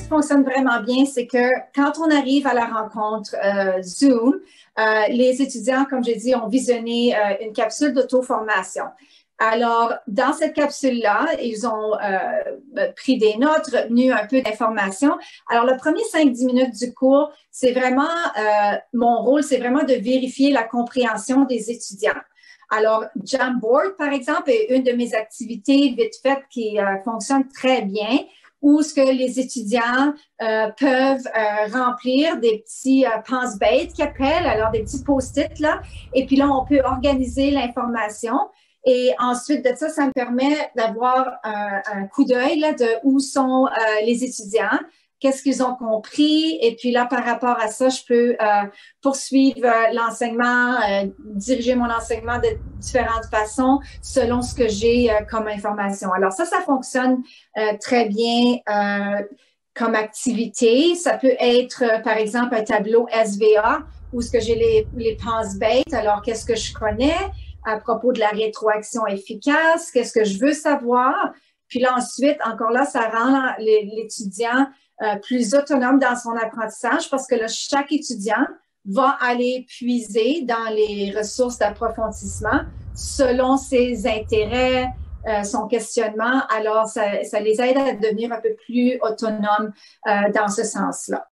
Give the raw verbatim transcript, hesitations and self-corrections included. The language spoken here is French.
fonctionne vraiment bien, c'est que quand on arrive à la rencontre euh, Zoom, euh, les étudiants, comme j'ai dit, ont visionné euh, une capsule d'auto-formation. Alors, dans cette capsule-là, ils ont euh, pris des notes, retenu un peu d'informations. Alors, le premier cinq dix minutes du cours, c'est vraiment, euh, mon rôle, c'est vraiment de vérifier la compréhension des étudiants. Alors, Jamboard, par exemple, est une de mes activités vite faites qui euh, fonctionne très bien, où ce que les étudiants euh, peuvent euh, remplir des petits euh, pense-bêtes qu'ils appellent, alors des petits post-it là, et puis là, on peut organiser l'information. Et ensuite de ça, ça me permet d'avoir un, un coup d'œil là, de où sont euh, les étudiants, qu'est-ce qu'ils ont compris. Et puis là, par rapport à ça, je peux euh, poursuivre euh, l'enseignement, euh, diriger mon enseignement de différentes façons selon ce que j'ai euh, comme information. Alors ça, ça fonctionne euh, très bien euh, comme activité. Ça peut être, euh, par exemple, un tableau S V A où ce que j'ai les, les pense-bêtes. Alors, qu'est-ce que je connais à propos de la rétroaction efficace? Qu'est-ce que je veux savoir? Puis là, ensuite, encore là, ça rend l'étudiant Euh, plus autonome dans son apprentissage parce que là, chaque étudiant va aller puiser dans les ressources d'approfondissement selon ses intérêts, euh, son questionnement. Alors, ça, ça les aide à devenir un peu plus autonomes euh, dans ce sens-là.